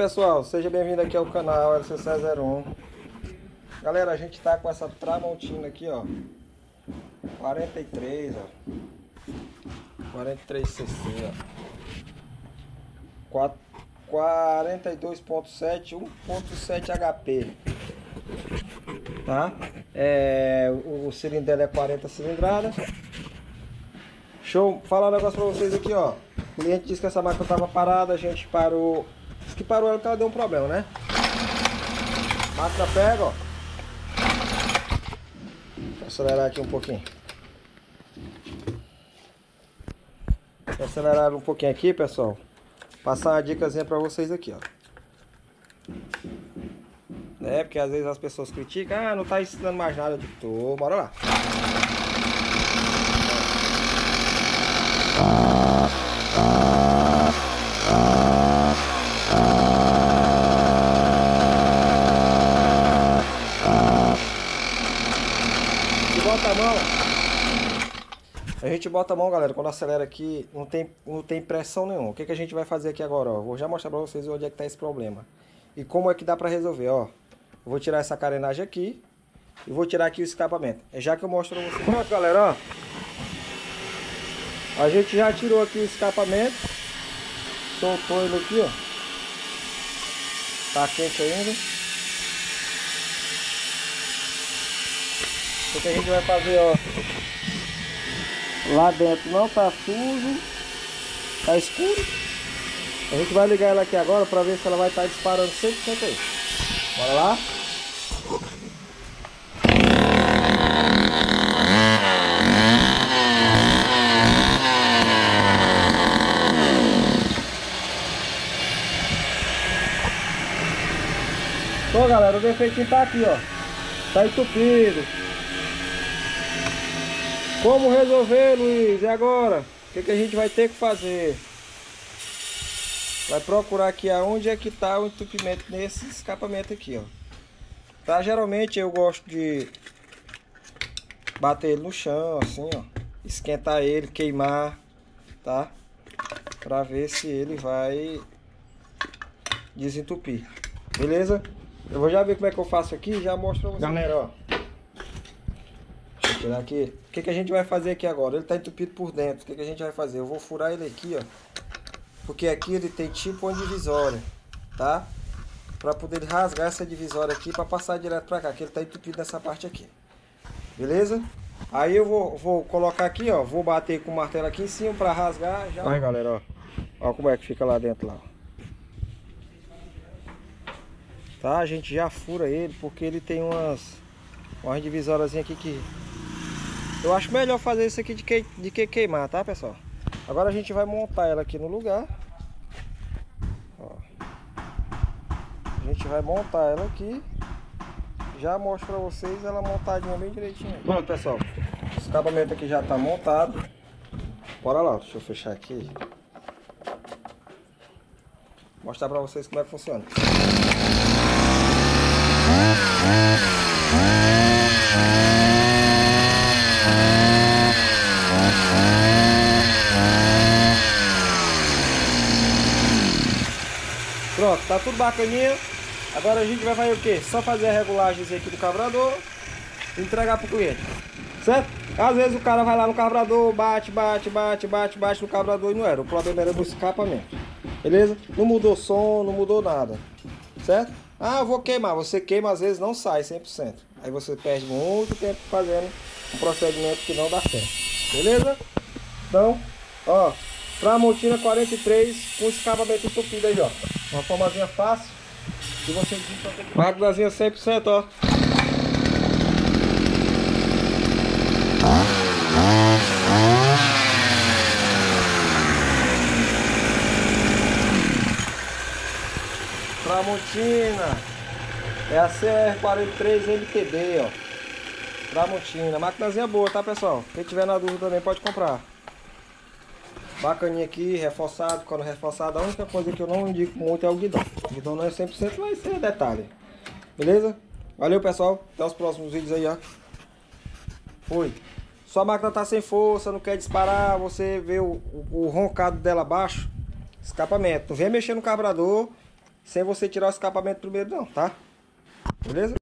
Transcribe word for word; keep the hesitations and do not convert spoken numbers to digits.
pessoal, seja bem-vindo aqui ao canal L C C zero um. Galera, a gente tá com essa Tramontina aqui, ó, quarenta e três, ó, quarenta e três C C, ó, quarenta e dois ponto sete, um ponto sete H P, tá? É, o, o cilindro dela é quarenta cilindradas. Show, falar um negócio pra vocês aqui, ó. O cliente disse que essa máquina tava parada, a gente parou. Disse que parou ela porque ela deu um problema, né? A máquina pega, ó. Vou acelerar aqui um pouquinho. Vou acelerar um pouquinho aqui, pessoal. Passar uma dicasinha pra vocês aqui, ó. É, porque às vezes as pessoas criticam, ah, não tá ensinando mais nada. Eu digo, tô, bora lá. Bota a mão. A gente bota a mão, galera, quando acelera aqui, não tem, não tem pressão nenhuma. O que, que a gente vai fazer aqui agora, ó? Vou já mostrar pra vocês onde é que tá esse problema. E como é que dá pra resolver, ó. Eu vou tirar essa carenagem aqui e vou tirar aqui o escapamento. É já que eu mostro pra vocês. Pronto, galera, ó. A gente já tirou aqui o escapamento. Soltou ele aqui, ó. Tá quente ainda. O que a gente vai fazer, ó, lá dentro não tá sujo, tá escuro. A gente vai ligar ela aqui agora para ver se ela vai estar disparando cem por cento aí. Bora lá. Bom, galera, o defeitinho tá aqui, ó, tá entupido. Como resolver, Luiz? E agora? O que, que a gente vai ter que fazer? Vai procurar aqui aonde é que está o entupimento nesse escapamento aqui, ó. Tá? Geralmente eu gosto de bater ele no chão, assim, ó. Esquentar ele, queimar, tá? Pra ver se ele vai desentupir. Beleza? Eu vou já ver como é que eu faço aqui e já mostro pra vocês. Galera, ó. Tirar aqui. O que, que a gente vai fazer aqui agora? Ele está entupido por dentro. O que, que a gente vai fazer? Eu vou furar ele aqui, ó. Porque aqui ele tem tipo uma divisória, tá? Para poder rasgar essa divisória aqui para passar direto para cá, que ele está entupido nessa parte aqui. Beleza? Aí eu vou, vou colocar aqui, ó. Vou bater com o martelo aqui em cima para rasgar. Já... Aí, galera, ó. Ó como é que fica lá dentro, lá. Tá? A gente já fura ele porque ele tem umas, umas divisórias aqui que... Eu acho melhor fazer isso aqui de que, de que queimar, tá, pessoal? Agora a gente vai montar ela aqui no lugar. Ó. A gente vai montar ela aqui. Já mostro pra vocês ela montadinha bem direitinho. Pronto, pessoal. O escapamento aqui já tá montado. Bora lá, deixa eu fechar aqui. Mostrar pra vocês como é que funciona. Pronto, tá tudo bacaninha. Agora a gente vai fazer o que? Só fazer a regulagem aqui do carburador e entregar pro cliente, certo? Às vezes o cara vai lá no carburador, bate, bate, bate, bate, bate no carburador e não era. O problema era no escapamento, beleza? Não mudou som, não mudou nada, certo? Ah, eu vou queimar. Você queima, às vezes não sai cem por cento. Aí você perde muito tempo fazendo um procedimento que não dá certo, beleza? Então, ó, Tramontina quarenta e três com escapamento entupido aí, ó. Uma formazinha fácil. E você máquinazinha cem por cento, ó. Tramontina. É a C R quarenta e três M T B, ó. Tramontina. Máquinazinha boa, tá, pessoal? Quem tiver na dúvida também pode comprar. Bacaninha aqui, reforçado, quando reforçado, a única coisa que eu não indico muito é o guidão. O guidão não é cem por cento, mas é detalhe. Beleza? Valeu, pessoal. Até os próximos vídeos aí, ó. Fui. Sua máquina tá sem força, não quer disparar, você vê o, o, o roncado dela abaixo, escapamento. Não vem mexer no carburador sem você tirar o escapamento primeiro não, tá? Beleza?